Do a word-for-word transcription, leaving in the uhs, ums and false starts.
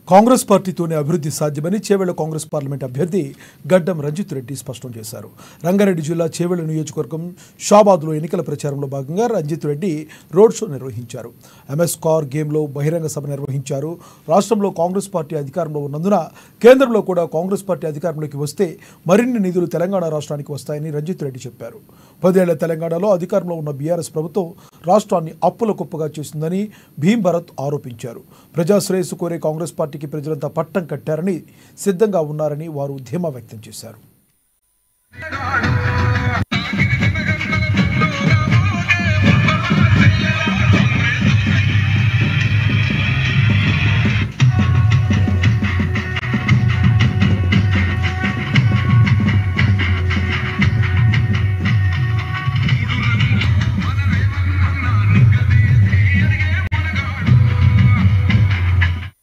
కాంగ్రెస్ పార్టీతోనే అభివృద్ధి సాధ్యమని చేవెళ్ల కాంగ్రెస్ పార్లమెంట్ అభ్యర్థి గడ్డం రంజిత్ రెడ్డి స్పష్టం చేశారు. రంగారెడ్డి జిల్లా చేవెళ్ల నియోజకవర్గం షాబాద్లో ఎన్నికల ప్రచారంలో భాగంగా రంజిత్ రెడ్డి రోడ్ షో నిర్వహించారు. ఎంఎస్ కార్ గేమ్లో బహిరంగ సభ నిర్వహించారు. రాష్ట్రంలో కాంగ్రెస్ పార్టీ అధికారంలో ఉన్నందున కేంద్రంలో కూడా కాంగ్రెస్ పార్టీ అధికారంలోకి వస్తే మరిన్ని నిధులు తెలంగాణ రాష్ట్రానికి వస్తాయని రంజిత్ రెడ్డి చెప్పారు. పదేళ్ల తెలంగాణలో అధికారంలో ఉన్న బీఆర్ఎస్ ప్రభుత్వం రాష్ట్రాన్ని అప్పుల కుప్పగా చేసిందని భీమ్ భరత్ ఆరోపించారు. ప్రజాశ్రేయస్సు కోరే కాంగ్రెస్ పార్టీకి ప్రజలంతా పట్టం కట్టారని, సిద్ధంగా ఉన్నారని వారు ధీమా వ్యక్తం చేశారు.